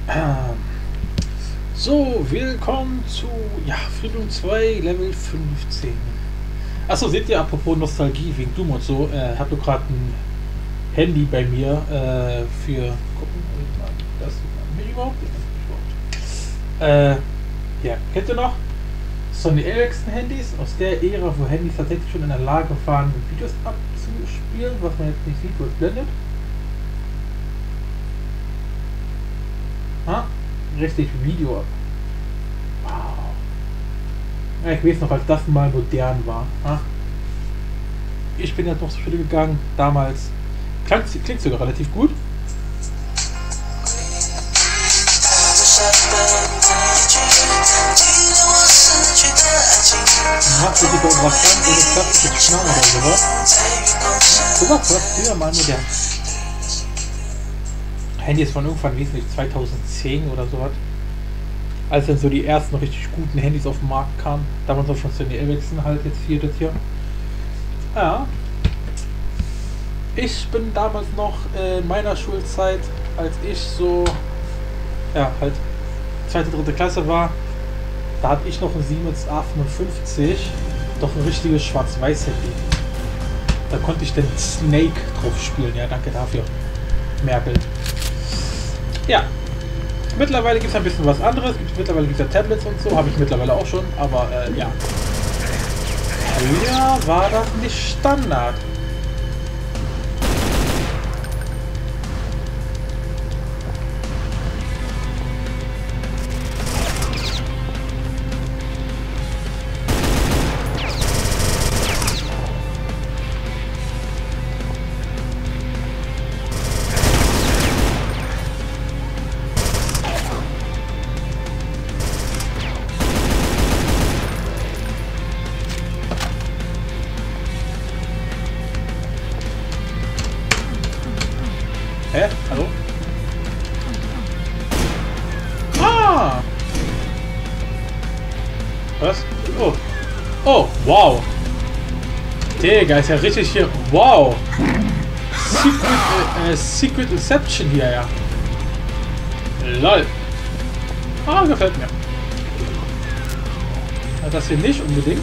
So, willkommen zu Freedom 2 Level 15. Achso, seht ihr, apropos Nostalgie wegen Doom und so, habe gerade ein Handy bei mir für. Gucken, das mich überhaupt? Ja, kennt ihr noch? Sony Ericsson-Handys aus der Ära, wo Handys tatsächlich schon in der Lage waren, Videos abzuspielen, was man jetzt nicht sieht, wo es blendet. Ha? Richtig, Video. Wow. Ja, ich weiß noch, als das mal modern war. Ha? Ich bin jetzt noch zur Schule gegangen, damals. Klingt sogar relativ gut. Macht sich über was ganz ohne klassisches Knall oder sowas. Sowas war früher mal modern. Handys von irgendwann, wie es nicht, 2010 oder sowas. Als dann so die ersten richtig guten Handys auf den Markt kamen. Damals auch schon Sony Ericsson halt, jetzt hier das hier. Ja. Ich bin damals noch in meiner Schulzeit, als ich so, ja, halt 2., 3. Klasse war, da hatte ich noch ein Siemens A55, doch ein richtiges Schwarz-Weiß-Handy. Da konnte ich den Snake drauf spielen, ja, danke dafür. Merkel. Ja, mittlerweile gibt es ein bisschen was anderes. Mittlerweile gibt es ja Tablets und so, habe ich mittlerweile auch schon, aber ja. Früher war das nicht Standard. Hä? Hallo? Ah! Was? Oh. Oh, wow. Digga, ist ja richtig hier. Wow. Secret Inception hier, ja. Lol. Ah, gefällt mir. Das hier nicht unbedingt.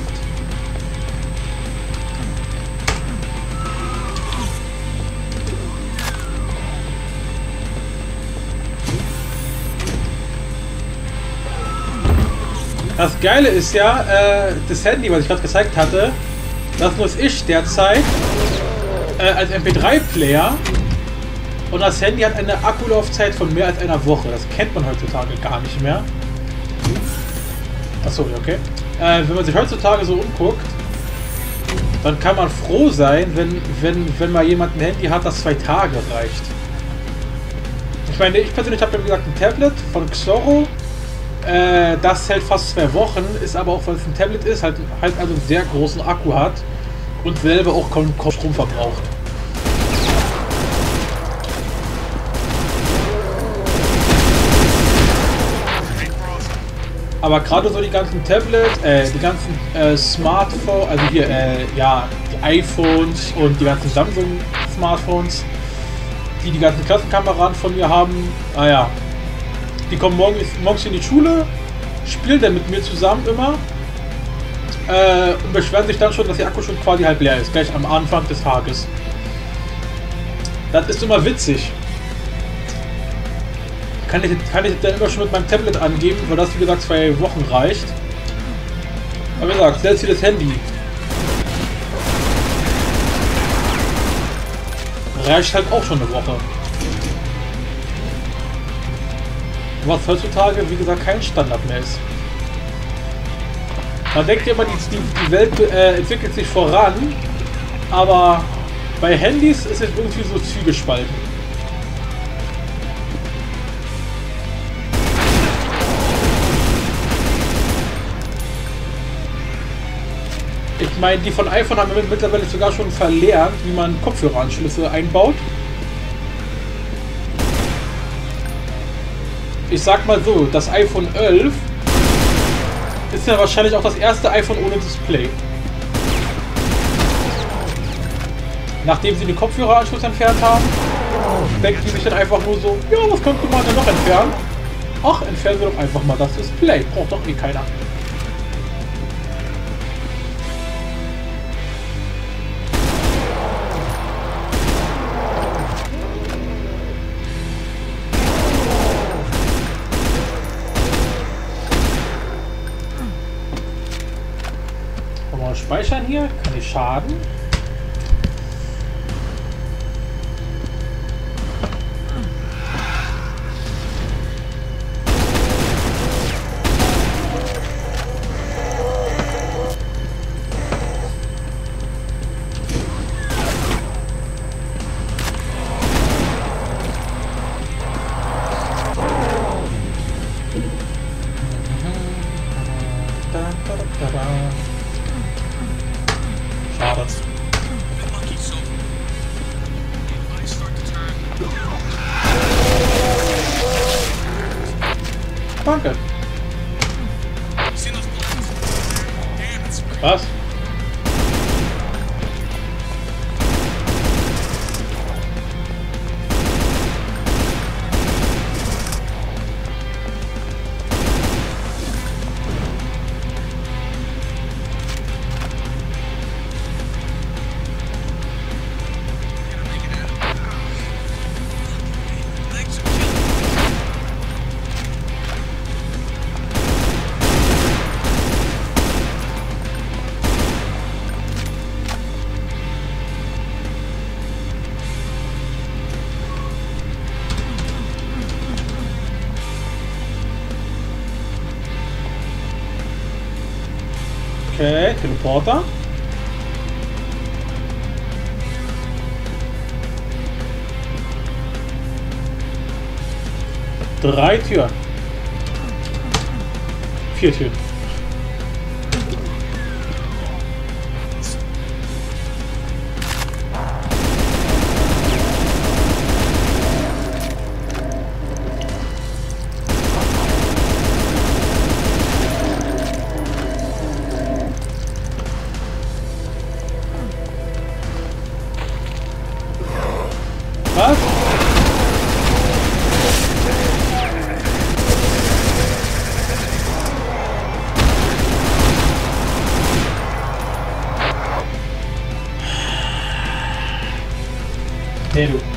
Das Geile ist ja, das Handy, was ich gerade gezeigt hatte, das nutze ich derzeit als MP3-Player und das Handy hat eine Akkulaufzeit von mehr als einer Woche. Das kennt man heutzutage gar nicht mehr. Achso, okay. Wenn man sich heutzutage so umguckt, dann kann man froh sein, wenn mal jemand ein Handy hat, das 2 Tage reicht. Ich meine, ich persönlich habe ja wie gesagt ein Tablet von Xoro. Das hält fast 2 Wochen, ist aber auch, weil es ein Tablet ist, halt also einen sehr großen Akku hat und selber auch kaum Strom verbraucht. Aber gerade so die ganzen Tablets, die ganzen Smartphones, also hier, ja, die iPhones und die ganzen Samsung-Smartphones, die ganzen Klassenkameraden von mir haben, naja. Die kommen morgens in die Schule, spielen dann mit mir zusammen immer und beschweren sich dann schon, dass der Akku schon quasi halb leer ist, gleich am Anfang des Tages. Das ist immer witzig. Kann ich dann immer schon mit meinem Tablet angeben, weil das wie gesagt 2 Wochen reicht. Aber wie gesagt, selbst für das Handy reicht halt auch schon eine Woche. Was heutzutage, wie gesagt, kein Standard mehr ist. Man denkt ja immer, die Welt entwickelt sich voran, aber bei Handys ist es irgendwie so zwiegespalten. Ich meine, die von iPhone haben mittlerweile sogar schon verlernt, wie man Kopfhöreranschlüsse einbaut. Ich sag mal so, das iPhone 11 ist ja wahrscheinlich auch das erste iPhone ohne Display. Nachdem sie den Kopfhöreranschluss entfernt haben, denken die sich dann einfach nur so, ja, was könnte man denn noch entfernen? Ach, entfernen wir doch einfach mal das Display. Braucht doch eh keiner. Mal speichern hier. Kann ich schaden? Schade. Danke. Was? Okay, Teleporter. Drei Türen. 4 Türen. Was? Nee, du.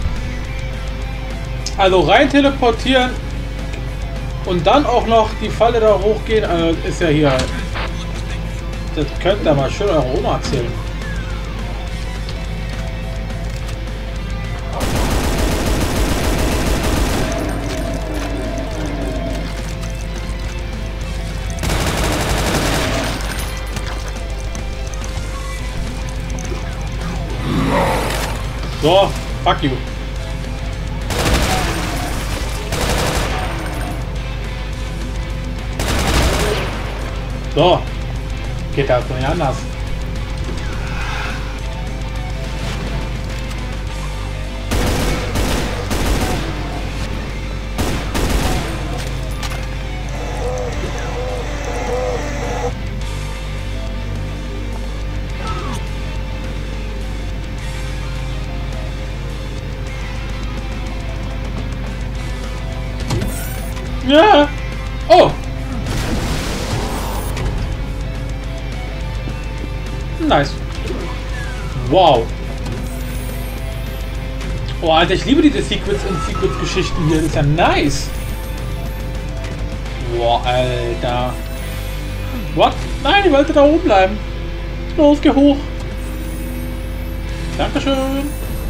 Also rein teleportieren und dann auch noch die Falle da hochgehen, ist ja hier. Das könnt ihr mal schön eure Oma erzählen. So, fuck you. So, geht das nicht anders. Ja. Oh. Nice. Wow. Oh, Alter, ich liebe diese Secrets und Secrets-Geschichten hier. Das ist ja nice. Boah, Alter. What? Nein, ich wollte da oben bleiben. Los, geh hoch. Dankeschön.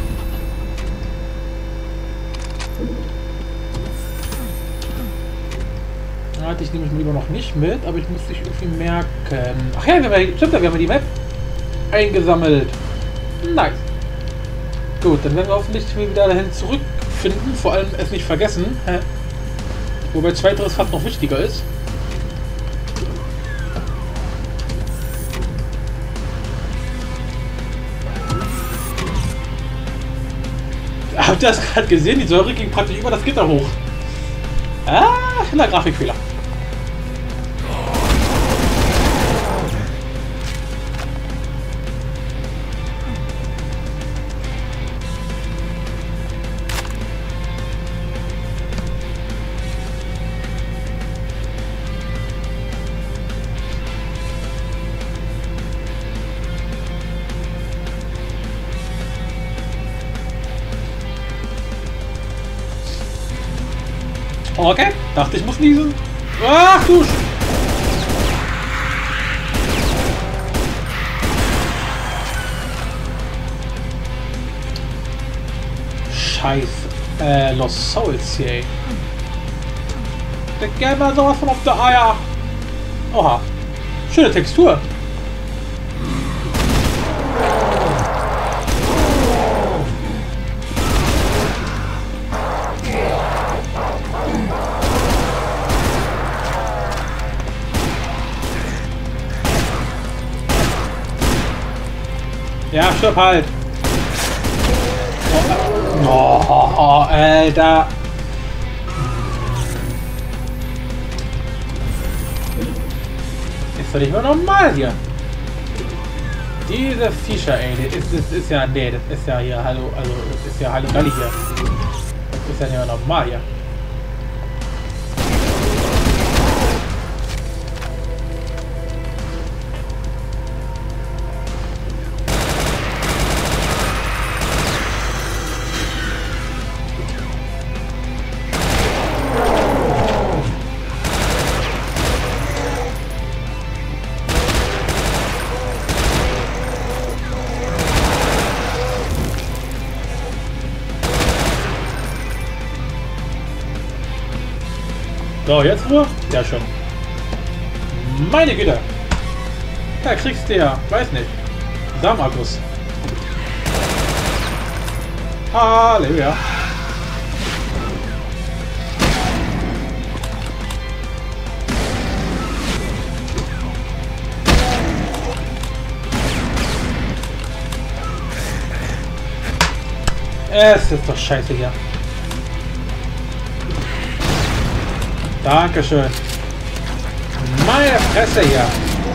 Hatte ich nämlich lieber noch nicht mit, aber ich muss dich irgendwie merken. Ach ja, stimmt, wir haben die Map eingesammelt. Nice. Gut, dann werden wir hoffentlich wieder dahin zurückfinden, vor allem es nicht vergessen. Wobei zweiteres fast noch wichtiger ist. Habt ihr das gerade gesehen? Die Säure ging praktisch über das Gitter hoch. Ah, schneller Grafikfehler. Okay, dachte ich muss niesen. Ach du Scheiße. Lost Souls hier, ey. Der geht mal sowas von auf der Eier. Oha. Schöne Textur. Ja, stirb halt. Oh, Alter. Ist doch nicht mehr normal hier. Diese Viecher, ey, das ist ja, nee, das ist ja hier, hallo, also, das ist ja hallo Galli hier. Das ist ja nicht mehr normal hier. So, jetzt Ruhe? Ja, schon. Meine Güte. Da kriegst du ja, weiß nicht. Samagus. Halleluja. Es ist doch scheiße hier. Dankeschön. Meine Fresse hier.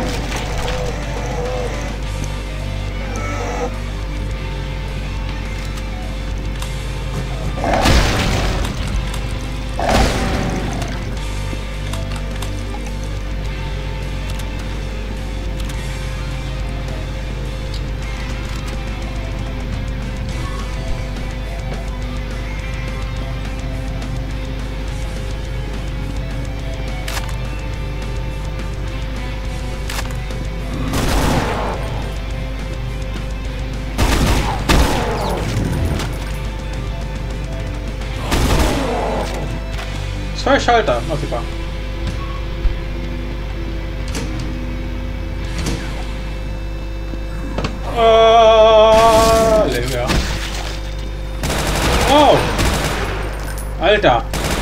Zwei Schalter, na super. Halleluja. Oh! Alter!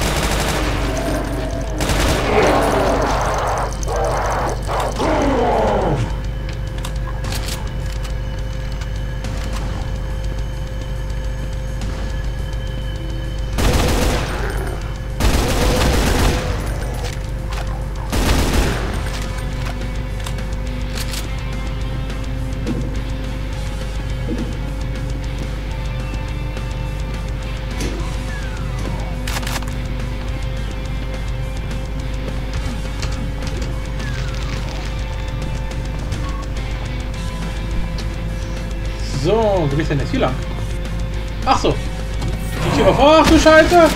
So, wo geht's denn jetzt hier lang? Ach so. Ich hier mal vor. Ach du Scheiße.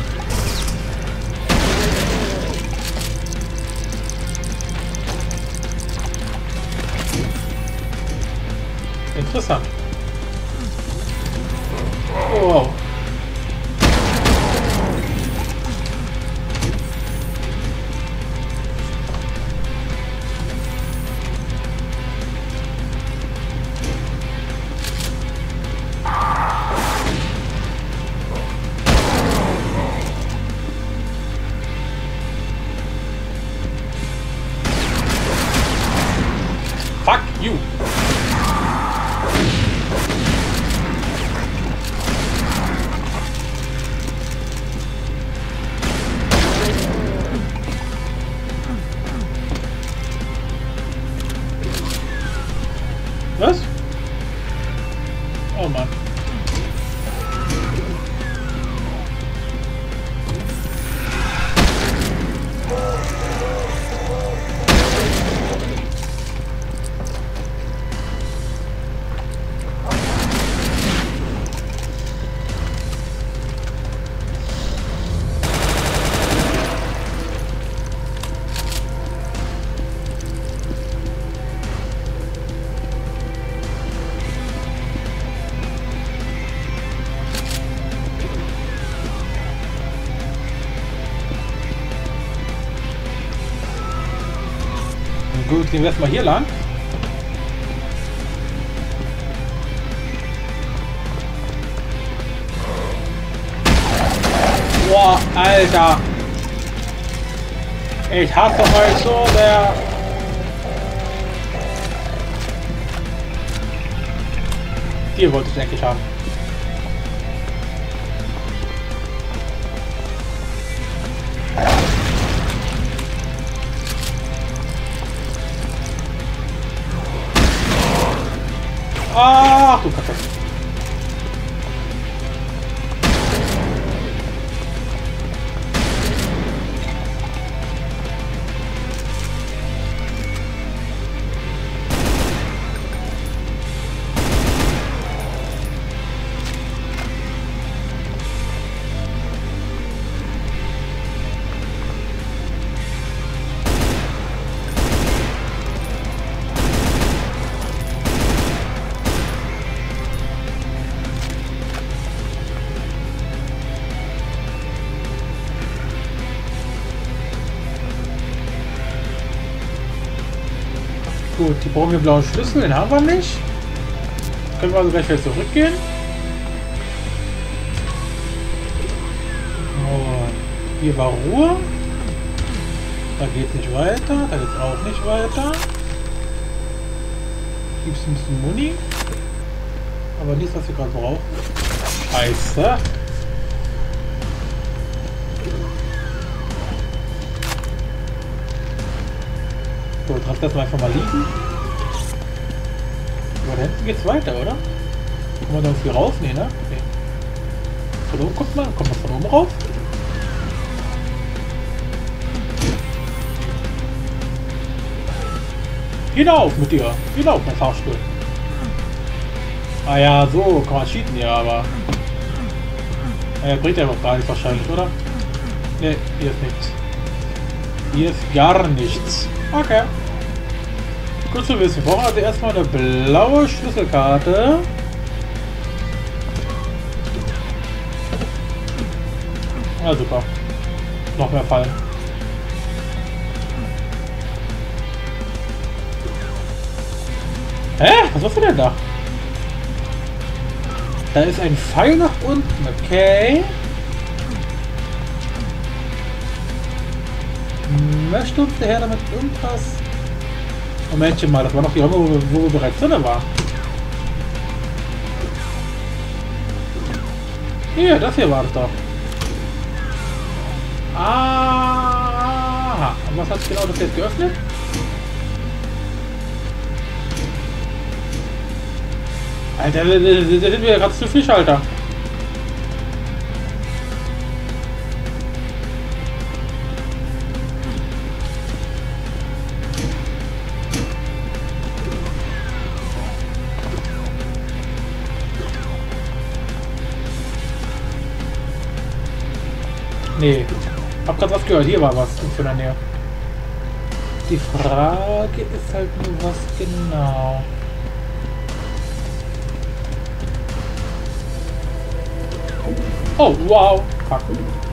Interessant. Wow. Fuck you. Gut, gehen wir erstmal hier lang. Boah, Alter. Ich hasse euch so sehr. Die wollte ich eigentlich haben. Ach du Kacke. Gut, die brauchen wir blauen Schlüssel, den haben wir nicht. Können wir also gleich wieder zurückgehen. Und hier war Ruhe. Da geht es nicht weiter, da geht es auch nicht weiter. Gibt es ein bisschen Muni. Aber nichts, was wir gerade brauchen. Scheiße. So, lass das mal einfach mal liegen. Aber da hinten geht's weiter, oder? Kommen wir da irgendwie rauf? Nee, ne? Nee. Von oben kommt man von oben rauf? Hinauf mit dir! Hinauf, mein Fahrstuhl! Ah ja, so kann man cheaten, ja, aber... bringt ja noch gar nichts wahrscheinlich, oder? Ne, hier ist nichts. Hier ist gar nichts. Okay. Gut zu wissen. Wir brauchen also erstmal eine blaue Schlüsselkarte. Ja, super. Noch mehr Fallen. Hä? Was ist denn da? Da ist ein Pfeil nach unten. Okay. Möchte uns der Herr damit irgendwas... Momentchen mal, das war noch die Räume, wo wir bereits drin waren. Hier, das hier war es doch. Ah, und was hat genau das jetzt geöffnet? Alter, da sind wir gerade zu Fisch, Alter. Nee, hab grad was gehört. Hier war was in der Nähe. Die Frage ist halt nur, was genau. Oh, wow. Fuck.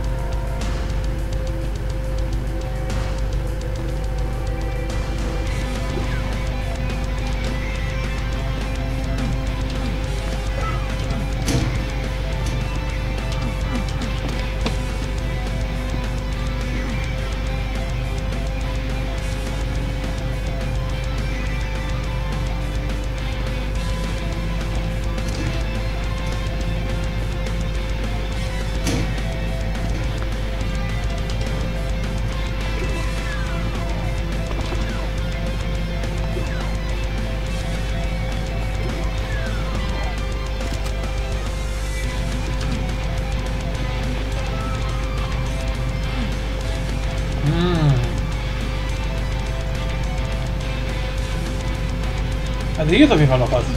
Also hier ist auf jeden Fall noch was.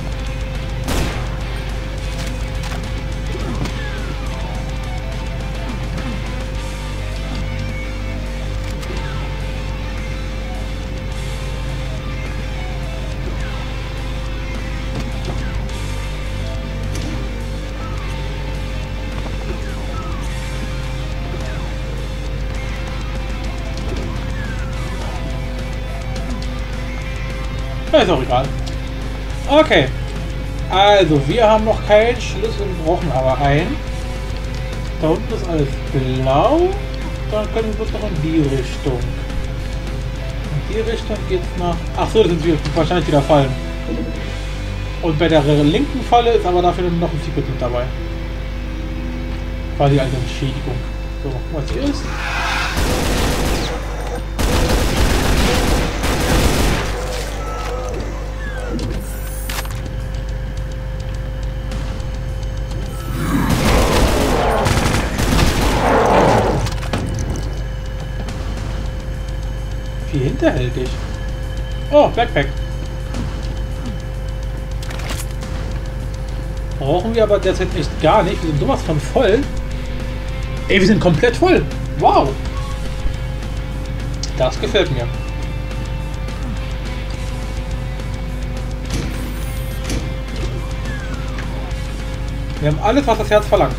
Ist auch egal. Okay. Also, wir haben noch keinen Schlüssel, brauchen aber einen. Da unten ist alles blau. Dann können wir noch in die Richtung. In die Richtung geht's nach... Achso, das sind wir wahrscheinlich wieder Fallen. Und bei der linken Falle ist aber dafür noch ein Secret mit dabei. Quasi eine Entschädigung. So, was hier ist. Wie hinterhältig. Oh, Backpack. Brauchen wir aber derzeit echt gar nicht. Wir sind sowas von voll. Ey, wir sind komplett voll. Wow. Das gefällt mir. Wir haben alles, was das Herz verlangt.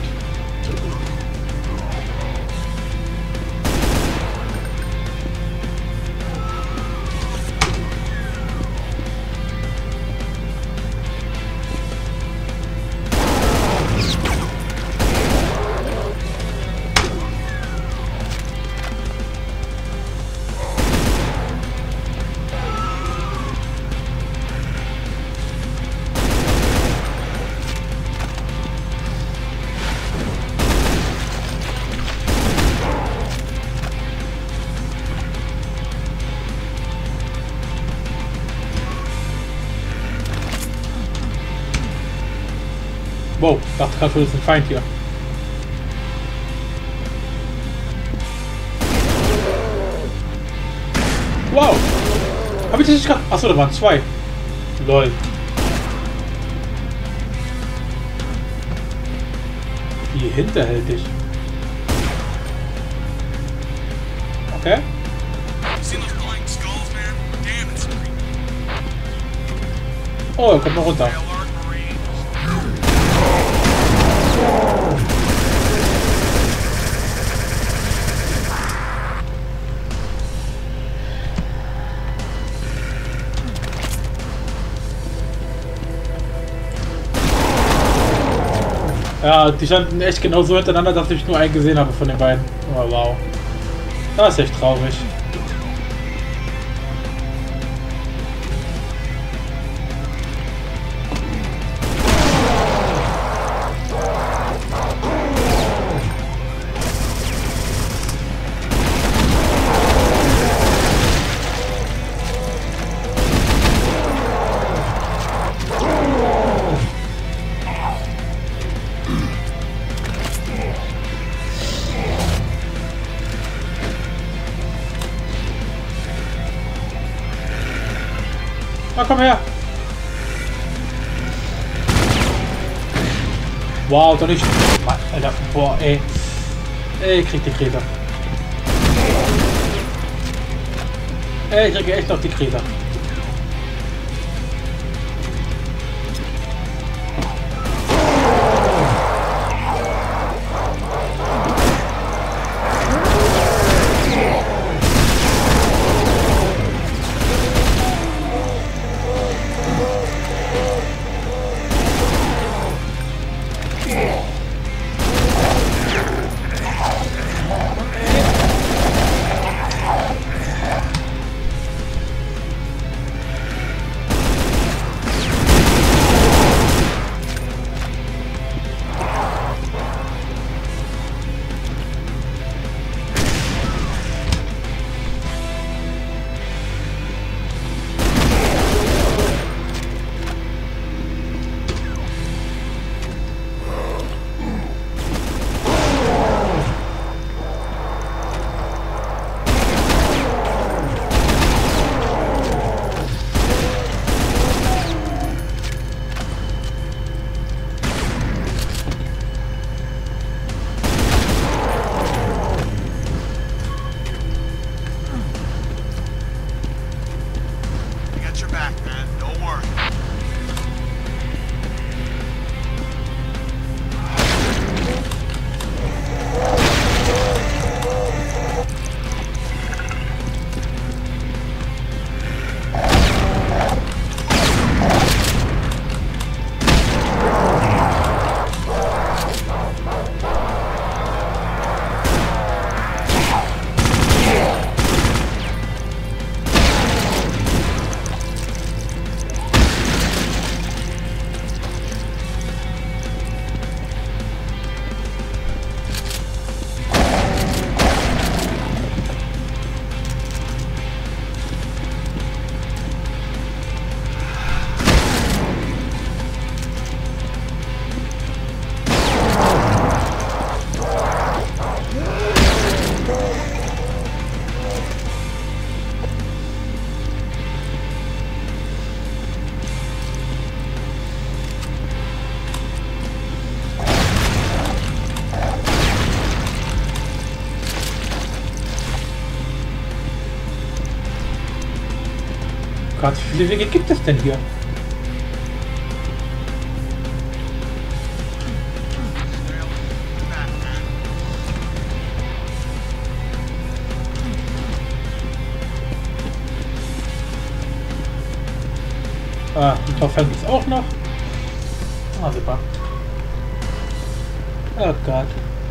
Wow, dachte gerade schon, das ist ein Feind hier. Wow! Hab ich das nicht gerade... Achso, da waren zwei. Lol. Wie hinterhältig. Okay. Oh, er kommt noch runter. Ja, die standen echt genau so hintereinander, dass ich nur einen gesehen habe von den beiden. Oh, wow. Das ist echt traurig. Na, komm her! Wow, doch nicht. Alter, boah, ey. Ey, krieg die Krise. Ey, ich kriege echt noch die Krise. Gott, wie viele Wege gibt es denn hier? Ah, ein Torfeld ist auch noch. Ah, super. Oh Gott.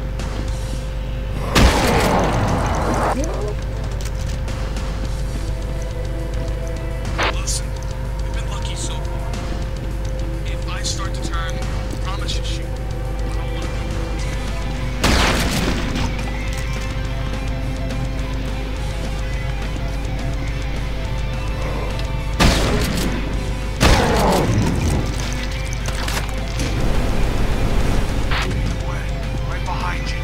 Listen, we've been lucky so far. If I start to turn, I promise you shoot. I don't want to be. Right behind you.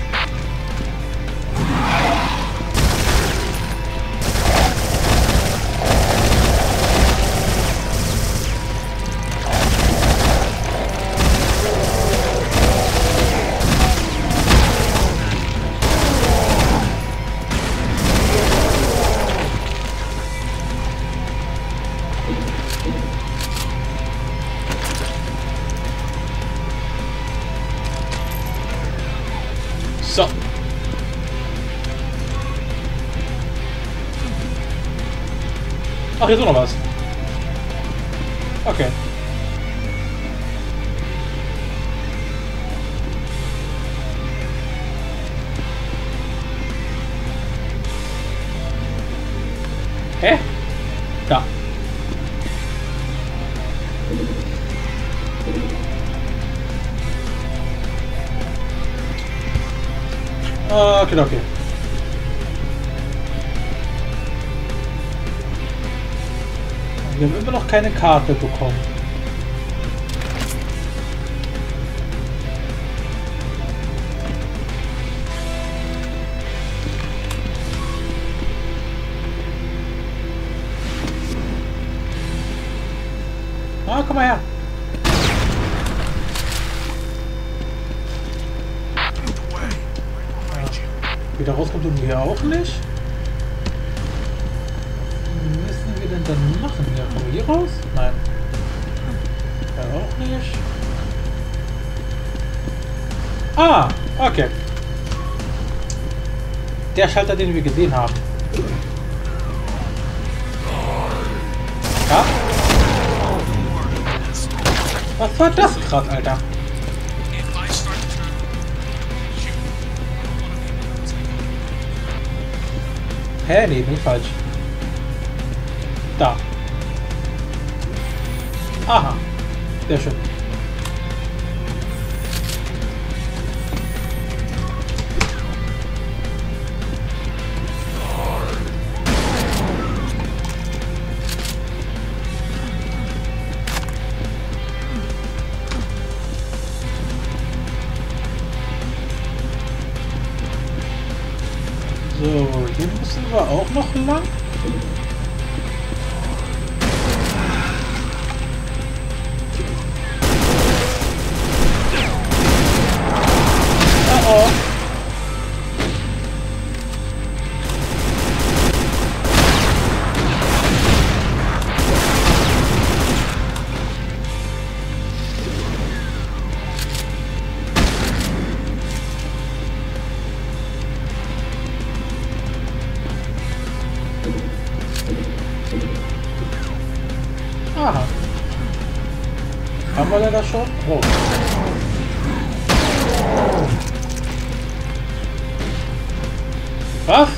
So. Ach, hier ist noch was. Okay. Hä? Da. Okay, okay. Wir haben immer noch keine Karte bekommen. Ah, komm mal her. Wieder rauskommt und hier auch nicht. Was müssen wir denn dann machen? Ja, kommen wir hier raus? Nein. Ja, auch nicht. Ah, okay. Der Schalter, den wir gesehen haben. Ja? Was war das gerade, Alter? Hä? Nee, bin falsch. Da. Aha. Sehr schön. So, hier müssen wir auch noch lang. Oh oh. Aha. Haben wir denn das schon? Oh. Was?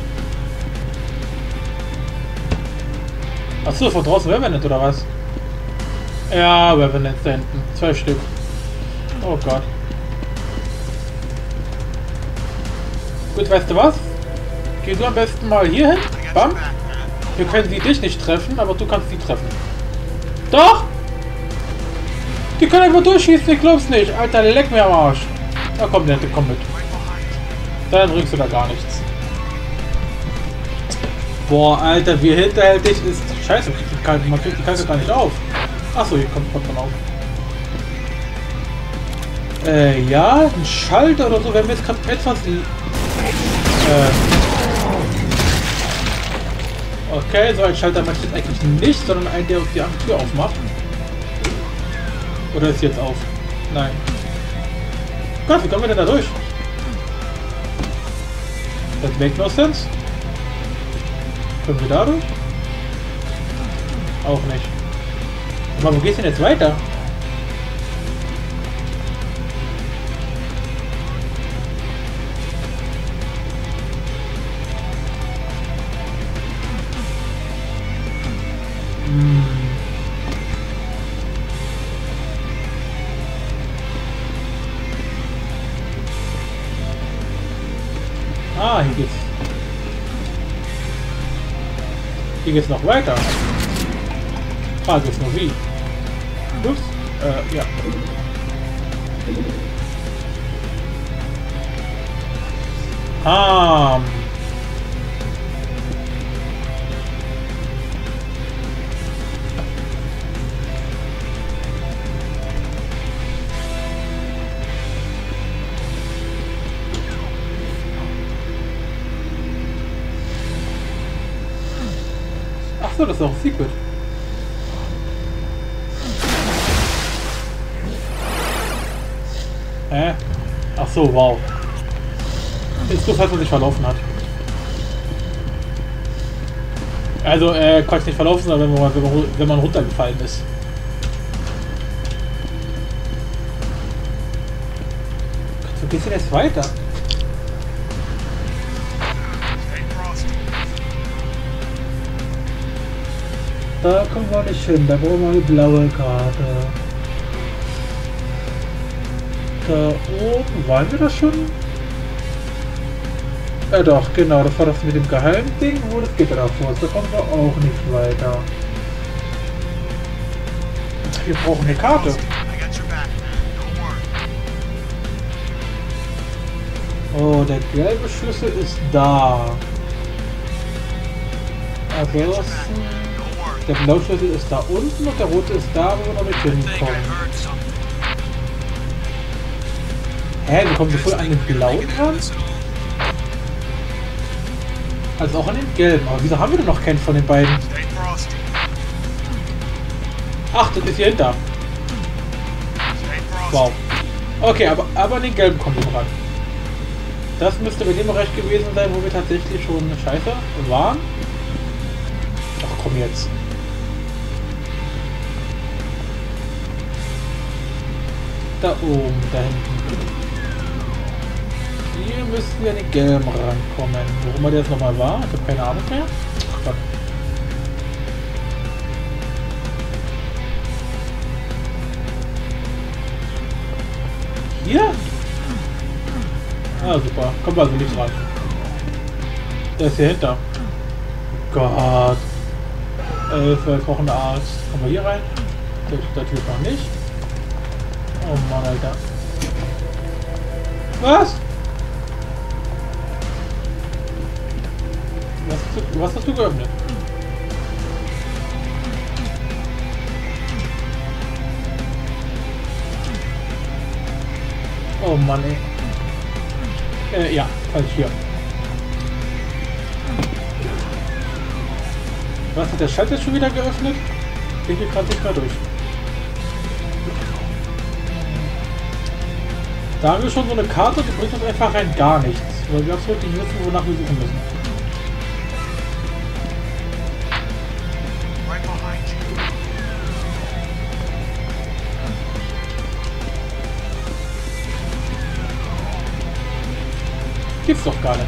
Achso, von draußen Revenant oder was? Ja, Revenant da hinten. 2 Stück. Oh Gott. Gut, weißt du was? Geh du am besten mal hier hin. Bam. Wir können sie dich nicht treffen, aber du kannst sie treffen. Doch! Die können einfach durchschießen, ich glaub's nicht. Alter, leck mir am Arsch. Na komm, Nette, komm mit. Dann bringst du da gar nichts. Boah, Alter, wie hinterhältig ist... Scheiße, man kriegt die Karte gar nicht auf. Achso, hier kommt man auf. Ja, ein Schalter oder so, wenn wir jetzt gerade etwas... Okay, so ein Schalter möchte ich eigentlich nicht, sondern einen, der uns die Tür aufmacht. Oder ist sie jetzt auf? Nein. Gott, wie kommen wir denn da durch? Das makes no sense. Können wir da durch? Auch nicht. Aber wo geht's denn jetzt weiter? Ah, hier geht's noch weiter. Frage ist nur wie. Ups, ja. Ach so, das ist auch ein Secret. Hä? Ach so, wow. Ist so, falls man sich verlaufen hat. Also, Quatsch, nicht verlaufen, sondern wenn man runtergefallen ist. Gott, wo geht's denn jetzt weiter? Da kommen wir nicht hin, da brauchen wir eine blaue Karte. Da oben, waren wir das schon? Ja doch, genau, das war das mit dem Geheimding, wo das Gitter davor ist. Da kommen wir auch nicht weiter. Wir brauchen eine Karte. Oh, der gelbe Schlüssel ist da. Ansonsten... Der blaue Schlüssel ist da unten und der rote ist da, wo wir noch mit hinkommen. Hä, wir kommen sowohl an den blauen ran, als auch an den gelben. Aber wieso haben wir denn noch keinen von den beiden? Ach, das ist hier hinter. Wow. Okay, aber an den gelben kommen wir ran. Das müsste bei dem Bereich gewesen sein, wo wir tatsächlich schon scheiße waren. Ach komm jetzt. Da oben, da hinten. Hier müssten wir an den gelben rankommen. Wo immer der jetzt nochmal war, ich habe keine Ahnung mehr. Ach Gott. Hier? Ah, super. Kommt also nicht ran. Der ist hier hinter. Gott. Wir brauchen einen Arzt. Kommen wir hier rein? Der Typ noch nicht. Oh Mann, Alter. Was? Was hast du geöffnet? Oh Mann, ey. Ja, falsch hier. Was, hat der Schalter schon wieder geöffnet? Ich gehe gerade nicht mehr durch. Da haben wir schon so eine Karte, die bringt uns einfach rein gar nichts. Weil wir absolut nicht wissen, wonach wir suchen müssen. Gibt's doch gar nicht.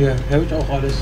Hier habe ich auch alles.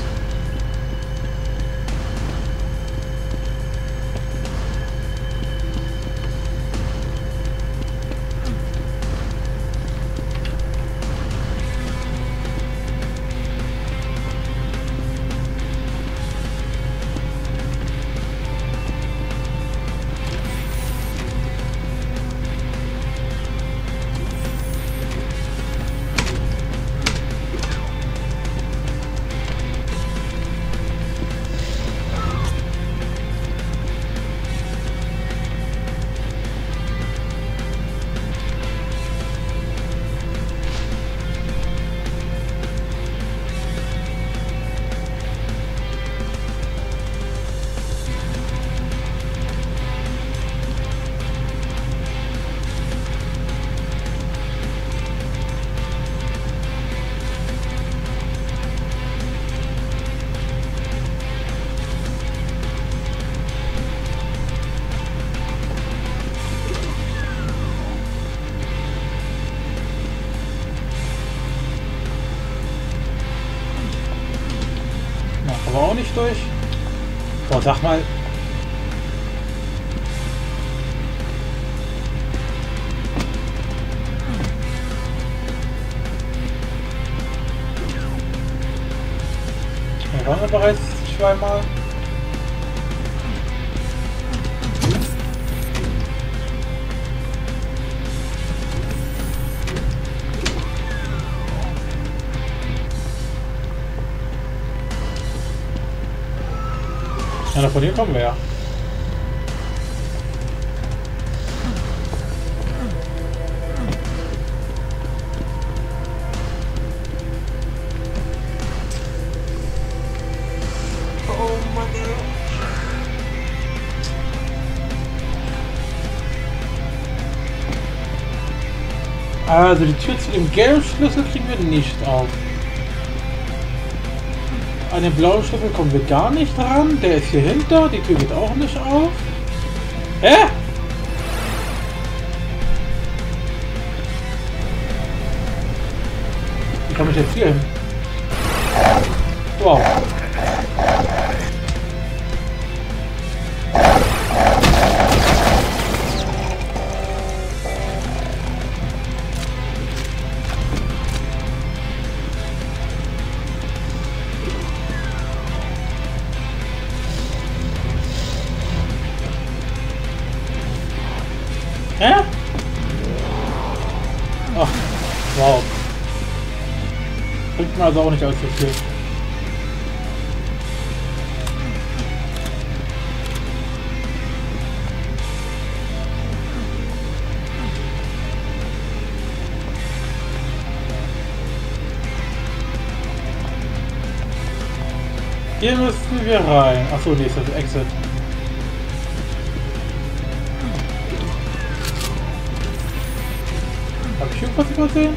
Aber auch nicht durch. Boah, sag mal. Wir waren bereits zweimal. Ja, von hier kommen wir ja. Oh Mann, ey. Also die Tür zu dem gelben Schlüssel kriegen wir nicht auf. An den blauen Schlüssel kommen wir gar nicht ran. Der ist hier hinter. Die Tür geht auch nicht auf. Hä? Wie komme ich jetzt hier hin? Wow. Hä? Ach, wow. Bringt mir also auch nicht allzu viel. Hier müssten wir rein. Achso, nee, ist das Exit. Hab ich irgendwas übersehen?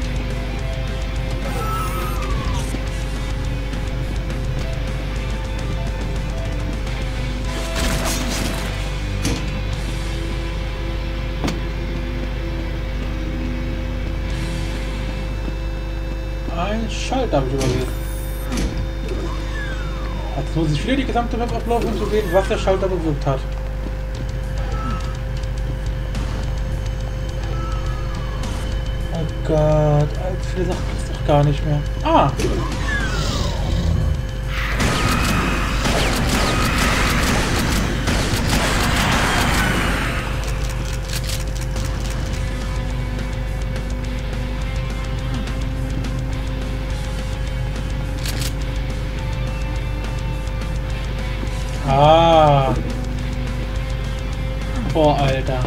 Ein Schalter habe ich übersehen. Jetzt muss ich wieder die gesamte Map ablaufen, um zu sehen, was der Schalter bewirkt hat. Oh Gott, allzu viele Sachen gibt es doch gar nicht mehr. Ah! Ah! Boah, Alter.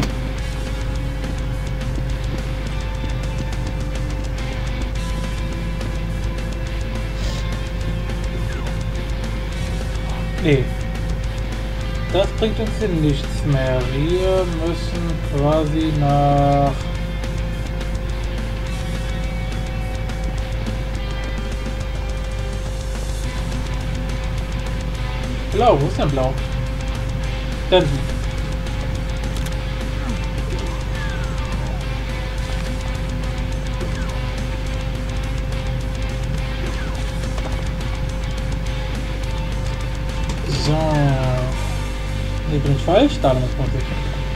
Nee. Das bringt uns hier nichts mehr. Wir müssen quasi nach... Blau, wo ist denn Blau? Dann. So. Ne, bin ich falsch? Da muss man sich.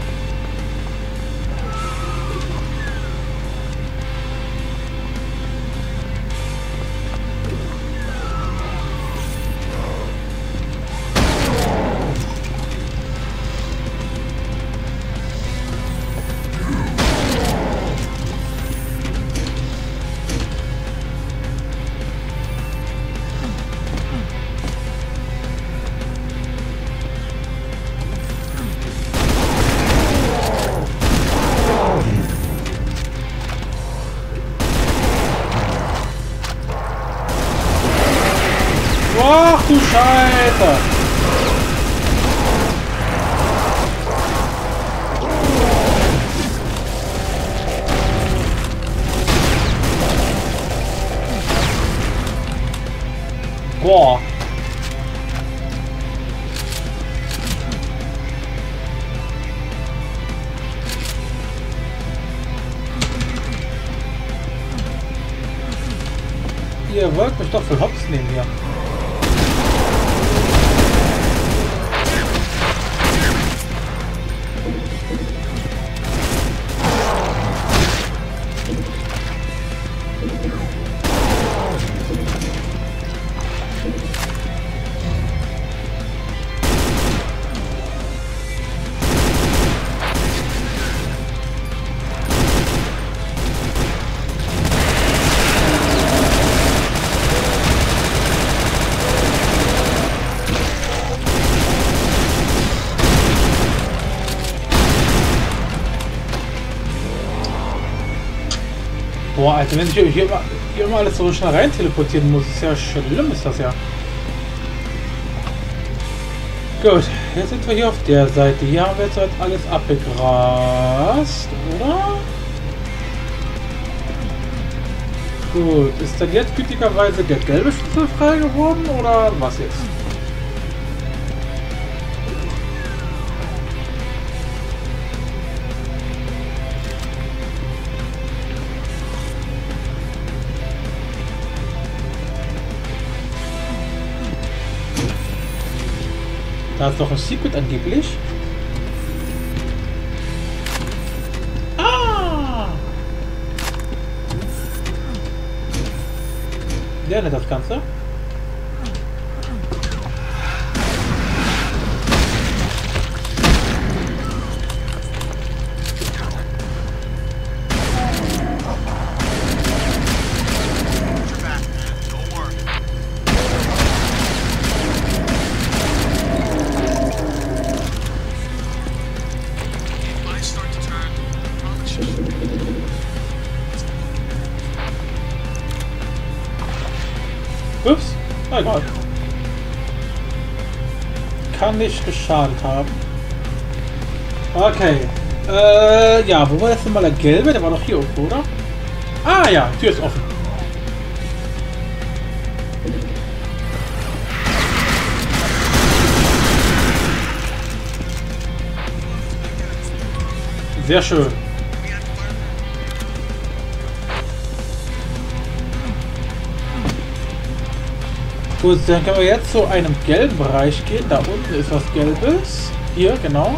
Ach du Scheiße! Boah! Ihr wollt mich doch für Hops nehmen hier. Boah, Alter, wenn ich hier immer alles so schnell rein teleportieren muss, ist ja schlimm, ist das ja. Gut, jetzt sind wir hier auf der Seite. Hier haben wir jetzt halt alles abgegrast, oder? Gut, ist dann jetzt gütigerweise der gelbe Schlüssel frei geworden, oder was jetzt? Da ist doch ein Secret angeblich. Ah! Ja, nicht das Ganze. Ups, na egal. Kann nicht geschadet haben. Okay. Ja, wo war jetzt nochmal der gelbe? Der war doch hier oben, oder? Ah ja, Tür ist offen. Sehr schön. Gut, dann können wir jetzt zu einem gelben Bereich gehen. Da unten ist was Gelbes. Hier, genau.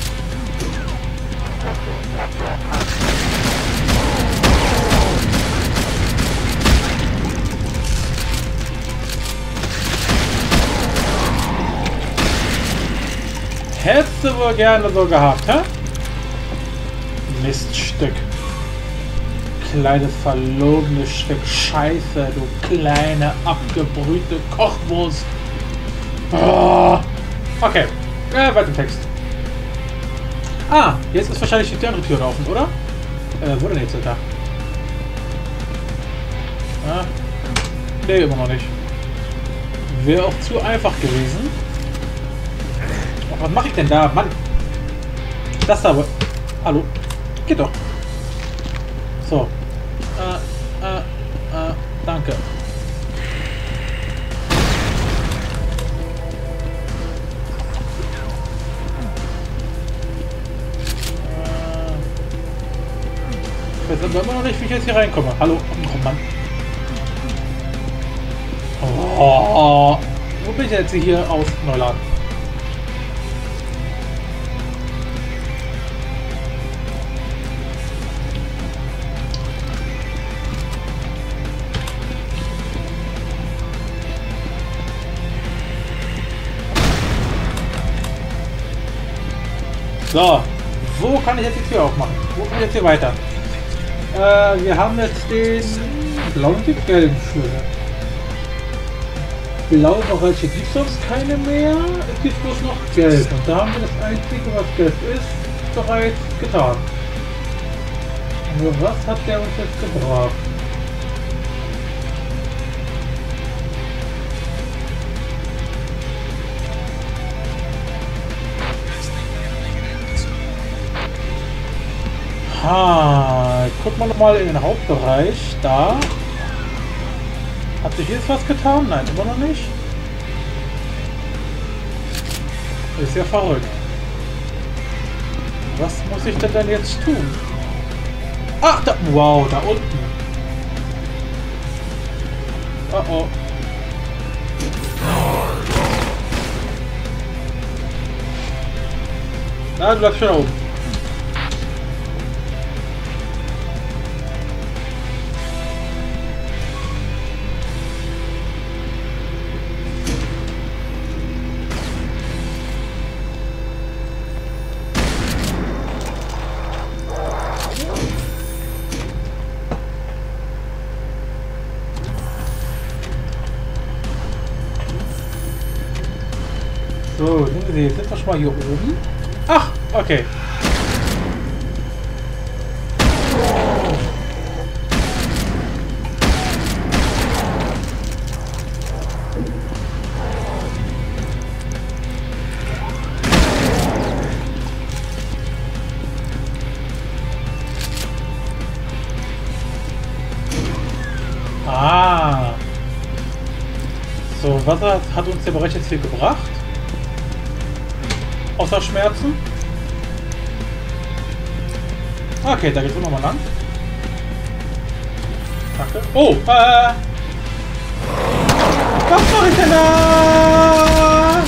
Hättest du wohl gerne so gehabt, hä? Miststück. Kleines verlogenes Stück Scheiße, du kleine abgebrühte Kochwurst. Oh. Okay, weiter im Text. Ah, jetzt ist wahrscheinlich die andere Tür offen, oder? Wo denn jetzt da? Ah. Nee, immer noch nicht. Wäre auch zu einfach gewesen. Oh, was mache ich denn da? Mann! Das da wohl. Hallo? Geht doch. So. Danke. Ich weiß aber immer noch nicht, wie ich jetzt hier reinkomme. Hallo? Oh Mann. Oh. Wo bin ich jetzt hier aus Neuladen? So, wo kann ich jetzt die Tür aufmachen? Wo kann ich jetzt hier weiter? Wir haben jetzt den blauen und den gelben Schlüssel. Blaue Bereiche gibt es sonst keine mehr. Es gibt bloß noch gelb. Und da haben wir das Einzige, was gelb ist, bereits getan. Nur was hat der uns jetzt gebracht? Guck mal nochmal in den Hauptbereich. Da. Hat sich jetzt was getan? Nein, immer noch nicht. Ist ja verrückt. Was muss ich denn jetzt tun? Ach, da. Wow, da unten. Oh oh. Na, du bleibst schon oben. So, sind wir schon mal hier oben? Ach, okay. Ah. So, was hat uns der Bereich jetzt hier gebracht? Außer Schmerzen. Okay, da geht's auch nochmal lang. Danke. Oh, was mache ich denn da?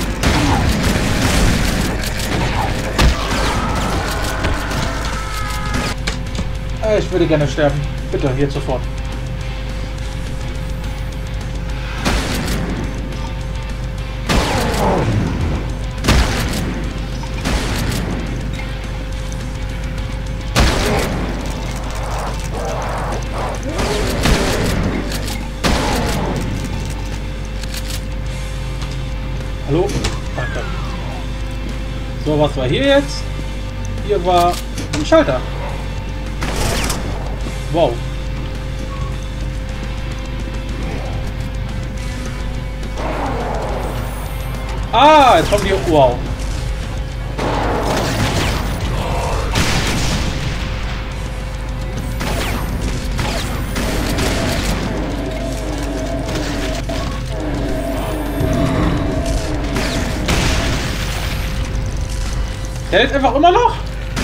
Ich würde gerne sterben. Bitte, jetzt sofort. Hallo? Danke. So, was war hier jetzt? Hier war ein Schalter. Wow. Ah, jetzt kommen die... Wow. Der hält einfach immer noch?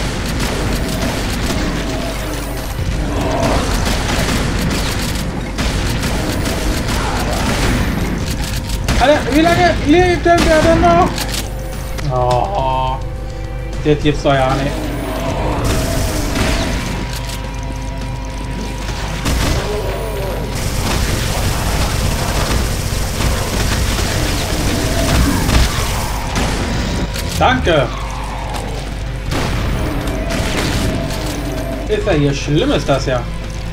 Alter, wie lange lebt denn der denn noch? Oh, der gibt's doch ja nicht. Danke. Ist ja hier schlimm, ist das ja.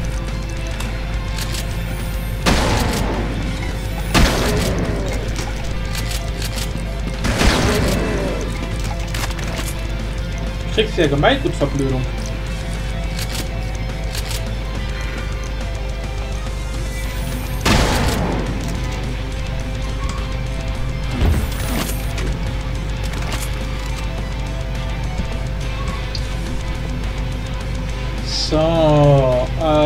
Kriegst ja Gemeingut-Verblödung. So,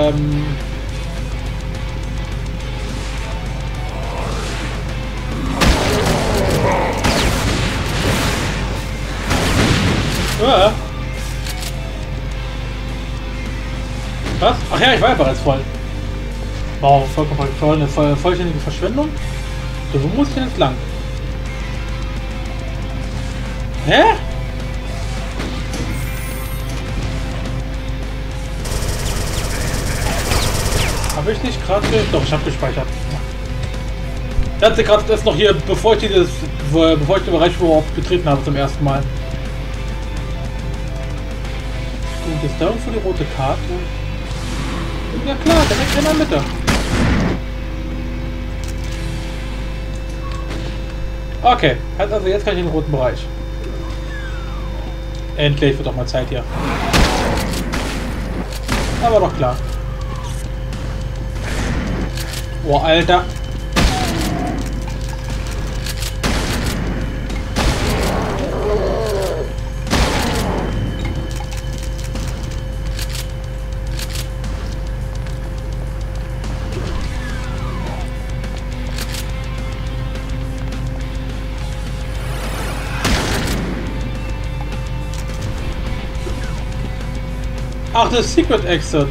Was? Ach ja, ich war ja bereits voll. Wow, vollkommen voll, eine vollständige Verschwendung. So, wo muss ich denn jetzt lang? Hä? Habe ich nicht gerade... Doch, ich habe gespeichert. Ich hatte gerade das noch hier, bevor ich den Bereich überhaupt betreten habe zum ersten Mal. Ist da irgendwo die rote Karte? Ja klar, direkt in der Mitte. Okay, also jetzt kann ich in den roten Bereich. Endlich wird doch mal Zeit hier. Aber doch klar. Oh, Alter. Ach, das ist Secret Exit.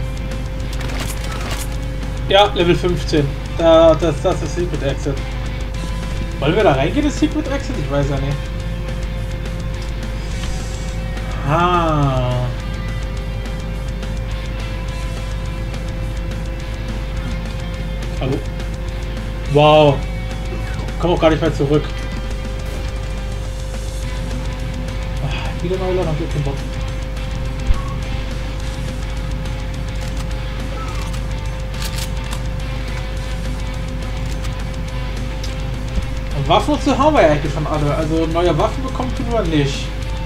Ja, Level 15. Das ist Secret Exit. Wollen wir da reingehen, das Secret Exit? Ich weiß ja nicht. Ah. Hallo? Wow. Komm auch gar nicht mehr zurück. Ach, wieder mal noch den Bock. Waffen und so haben wir ja eigentlich schon alle. Also neue Waffen bekommt du nur nicht.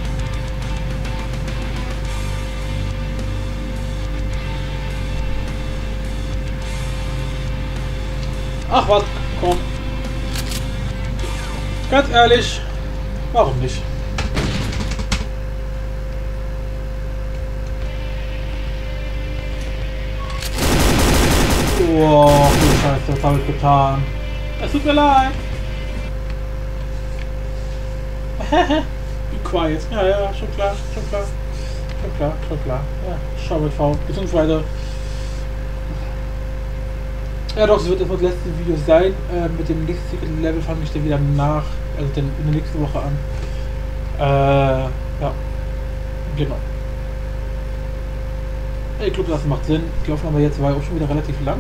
Ach was, komm. Ganz ehrlich, warum nicht? Wow, du Scheiße, was habe ich getan? Es tut mir leid. Be quiet. Ja, schon klar. Ja, schau mit V. Beziehungsweise. Ja doch, es wird das letzte Video sein. Mit dem nächsten Level fange ich dann wieder nach. Also dann in der nächsten Woche an. Ja. Genau. Ich glaube, das macht Sinn. Die Aufnahme jetzt war auch schon wieder relativ lang.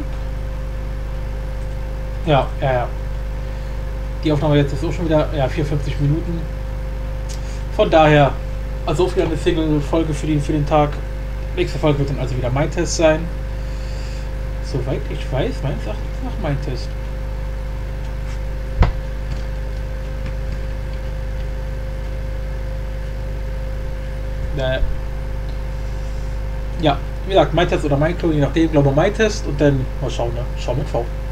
Ja. Die Aufnahme jetzt ist auch schon wieder 54 Minuten. Von daher, also auch wieder eine Single-Folge für den Tag. Nächste Folge wird dann also wieder mein Test sein. Soweit ich weiß, meines Erachtens nach mein Test. Ja, wie gesagt, mein Test oder mein Klon, je nachdem, glaube ich, mein Test und dann mal schauen, ne? Schau mit V.